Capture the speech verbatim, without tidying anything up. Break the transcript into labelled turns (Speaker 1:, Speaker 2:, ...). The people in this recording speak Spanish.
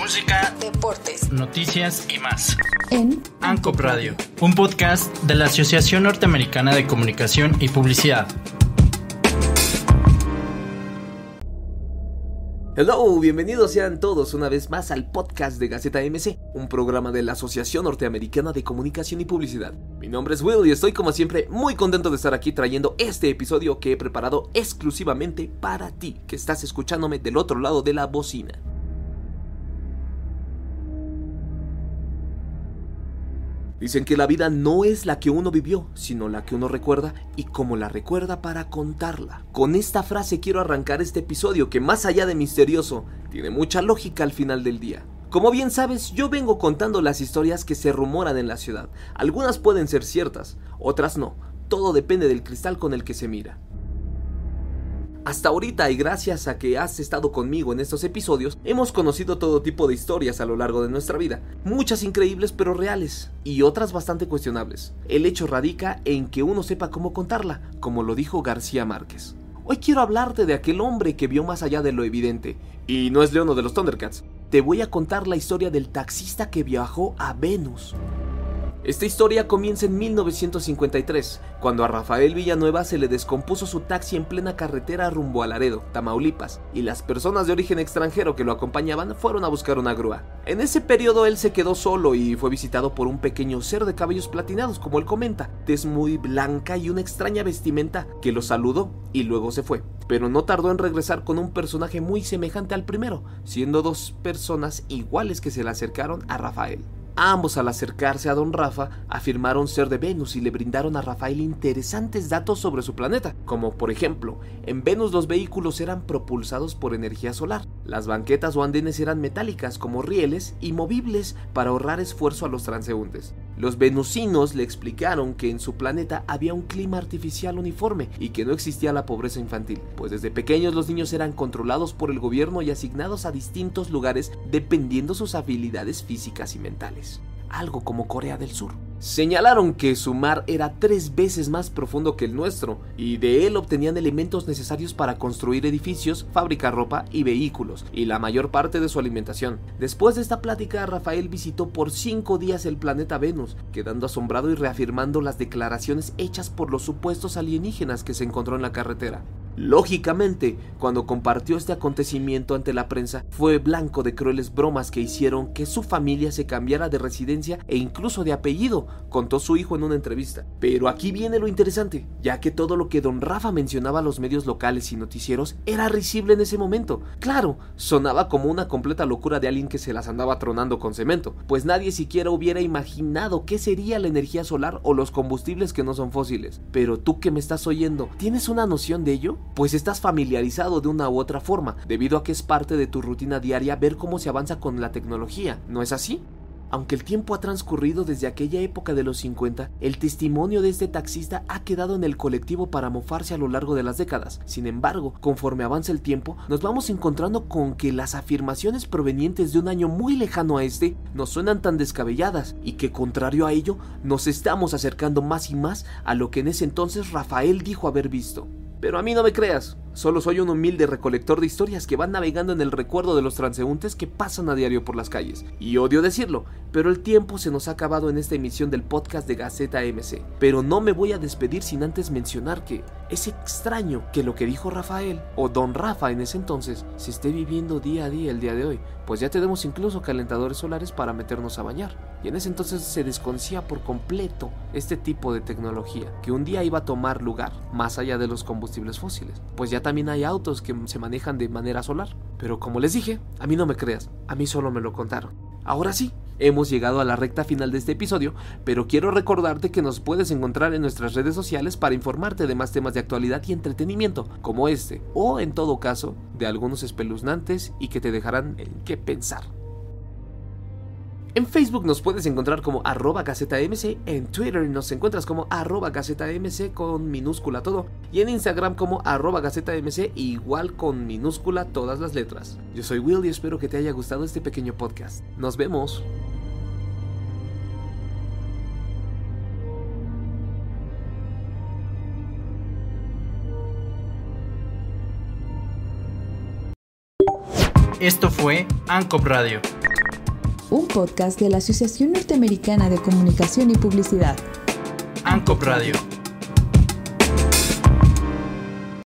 Speaker 1: música,
Speaker 2: deportes,
Speaker 1: noticias y más.
Speaker 2: En
Speaker 1: ANCOP Radio, un podcast de la Asociación Norteamericana de Comunicación y Publicidad.
Speaker 3: Hello, bienvenidos sean todos una vez más al podcast de Gaceta M C, un programa de la Asociación Norteamericana de Comunicación y Publicidad. Mi nombre es Will y estoy como siempre muy contento de estar aquí trayendo este episodio que he preparado exclusivamente para ti, que estás escuchándome del otro lado de la bocina. Dicen que la vida no es la que uno vivió, sino la que uno recuerda y cómo la recuerda para contarla. Con esta frase quiero arrancar este episodio que, más allá de misterioso, tiene mucha lógica al final del día. Como bien sabes, yo vengo contando las historias que se rumoran en la ciudad. Algunas pueden ser ciertas, otras no. Todo depende del cristal con el que se mira. Hasta ahorita, y gracias a que has estado conmigo en estos episodios, hemos conocido todo tipo de historias a lo largo de nuestra vida. Muchas increíbles pero reales, y otras bastante cuestionables. El hecho radica en que uno sepa cómo contarla, como lo dijo García Márquez. Hoy quiero hablarte de aquel hombre que vio más allá de lo evidente, y no es Leono de los Thundercats. Te voy a contar la historia del taxista que viajó a Venus. Esta historia comienza en mil novecientos cincuenta y tres, cuando a Rafael Villanueva se le descompuso su taxi en plena carretera rumbo a Laredo, Tamaulipas, y las personas de origen extranjero que lo acompañaban fueron a buscar una grúa. En ese periodo él se quedó solo y fue visitado por un pequeño ser de cabellos platinados, como él comenta, tez muy blanca y una extraña vestimenta, que lo saludó y luego se fue. Pero no tardó en regresar con un personaje muy semejante al primero, siendo dos personas iguales que se le acercaron a Rafael. Ambos, al acercarse a don Rafa, afirmaron ser de Venus y le brindaron a Rafael interesantes datos sobre su planeta, como por ejemplo, en Venus los vehículos eran propulsados por energía solar, las banquetas o andenes eran metálicas como rieles y movibles para ahorrar esfuerzo a los transeúntes. Los venusinos le explicaron que en su planeta había un clima artificial uniforme y que no existía la pobreza infantil, pues desde pequeños los niños eran controlados por el gobierno y asignados a distintos lugares dependiendo sus habilidades físicas y mentales. Algo como Corea del Sur. Señalaron que su mar era tres veces más profundo que el nuestro y de él obtenían elementos necesarios para construir edificios, fabricar ropa y vehículos, y la mayor parte de su alimentación. Después de esta plática, Rafael visitó por cinco días el planeta Venus, quedando asombrado y reafirmando las declaraciones hechas por los supuestos alienígenas que se encontró en la carretera. Lógicamente, cuando compartió este acontecimiento ante la prensa, fue blanco de crueles bromas que hicieron que su familia se cambiara de residencia e incluso de apellido, contó su hijo en una entrevista. Pero aquí viene lo interesante, ya que todo lo que don Rafa mencionaba a los medios locales y noticieros era risible en ese momento. Claro, sonaba como una completa locura de alguien que se las andaba tronando con cemento, pues nadie siquiera hubiera imaginado qué sería la energía solar o los combustibles que no son fósiles. Pero tú que me estás oyendo, ¿tienes una noción de ello? Pues estás familiarizado de una u otra forma, debido a que es parte de tu rutina diaria ver cómo se avanza con la tecnología, ¿no es así? Aunque el tiempo ha transcurrido desde aquella época de los cincuenta, el testimonio de este taxista ha quedado en el colectivo para mofarse a lo largo de las décadas. Sin embargo, conforme avanza el tiempo, nos vamos encontrando con que las afirmaciones provenientes de un año muy lejano a este nos suenan tan descabelladas y que, contrario a ello, nos estamos acercando más y más a lo que en ese entonces Rafael dijo haber visto. Pero a mí no me creas, solo soy un humilde recolector de historias que van navegando en el recuerdo de los transeúntes que pasan a diario por las calles. Y odio decirlo, pero el tiempo se nos ha acabado en esta emisión del podcast de Gaceta M C. Pero no me voy a despedir sin antes mencionar que es extraño que lo que dijo Rafael, o don Rafa en ese entonces, se esté viviendo día a día el día de hoy, pues ya tenemos incluso calentadores solares para meternos a bañar. Y en ese entonces se desconocía por completo este tipo de tecnología, que un día iba a tomar lugar, más allá de los combustibles fósiles, pues ya también hay autos que se manejan de manera solar. Pero como les dije, a mí no me creas, a mí solo me lo contaron. Ahora sí, hemos llegado a la recta final de este episodio, pero quiero recordarte que nos puedes encontrar en nuestras redes sociales para informarte de más temas de actualidad y entretenimiento, como este, o en todo caso, de algunos espeluznantes y que te dejarán en qué pensar. En Facebook nos puedes encontrar como arroba gacetamc, en Twitter nos encuentras como arroba gacetamc con minúscula todo, y en Instagram como arroba gacetamc igual con minúscula todas las letras. Yo soy Will y espero que te haya gustado este pequeño podcast. Nos vemos.
Speaker 1: Esto fue ANCOP Radio,
Speaker 2: un podcast de la Asociación Norteamericana de Comunicación y Publicidad.
Speaker 1: ANCOP Radio.